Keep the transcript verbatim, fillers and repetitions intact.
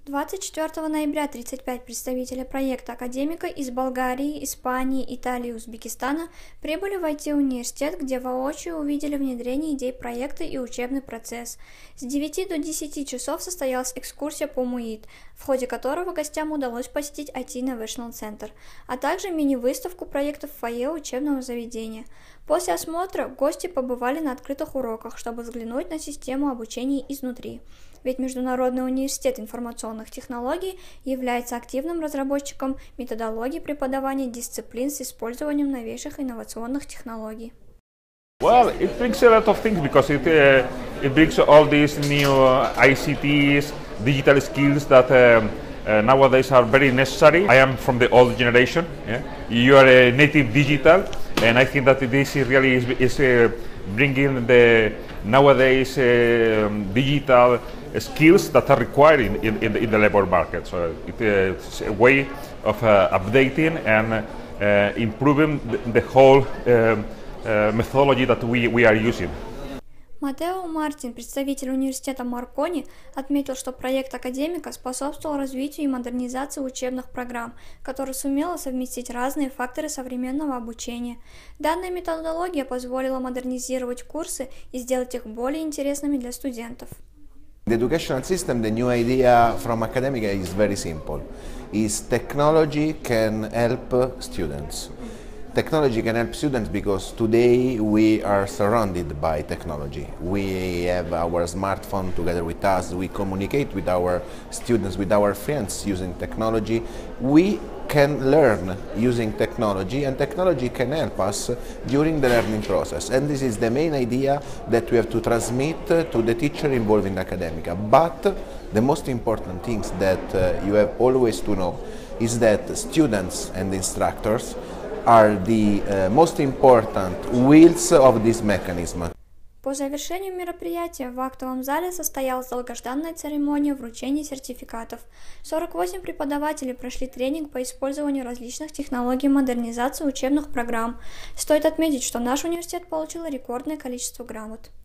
двадцать четвёртого ноября тридцать пять представителей проекта «Академика» из Болгарии, Испании, Италии и Узбекистана прибыли в ай ти-университет, где воочию увидели внедрение идей проекта и учебный процесс. С девяти до десяти часов состоялась экскурсия по МУИТ, в ходе которого гостям удалось посетить ай ти Innovation Center, а также мини-выставку проектов в фойе учебного заведения. После осмотра гости побывали на открытых уроках, чтобы взглянуть на систему обучения изнутри. Ведь Международный университет информационных технологий является активным разработчиком методологий преподавания дисциплин с использованием новейших инновационных технологий. Well, it brings a lot of things because it uh, it brings all these new uh, I C Ts, digital skills that uh, uh, nowadays are very necessary. I am from the old generation. Yeah? You are a native digital, and I think that this is really is, is uh, bringing the nowadays uh, digital skills that are required in, in, in, the, in the labor market. So it, uh, it's a way of uh, updating and uh, improving the, the whole um, uh, methodology that we, we are using. Матео Мартин, представитель университета Маркони, отметил, что проект «Академика» способствовал развитию и модернизации учебных программ, который сумела совместить разные факторы современного обучения. Данная методология позволила модернизировать курсы и сделать их более интересными для студентов. The educational system, the new idea from Academica is very simple. Is technology can help students. Technology can help students because today we are surrounded by technology. We have our smartphone together with us. We communicate with our students, with our friends using technology. We can learn using technology, and technology can help us during the learning process. And this is the main idea that we have to transmit to the teacher involved in Academica. But the most important things that uh, you have always to know is that students and instructors are the uh, most important wheels of this mechanism. По завершению мероприятия в актовом зале состоялась долгожданная церемония вручения сертификатов. сорок восемь преподавателей прошли тренинг по использованию различных технологий модернизации учебных программ. Стоит отметить, что наш университет получил рекордное количество грамот.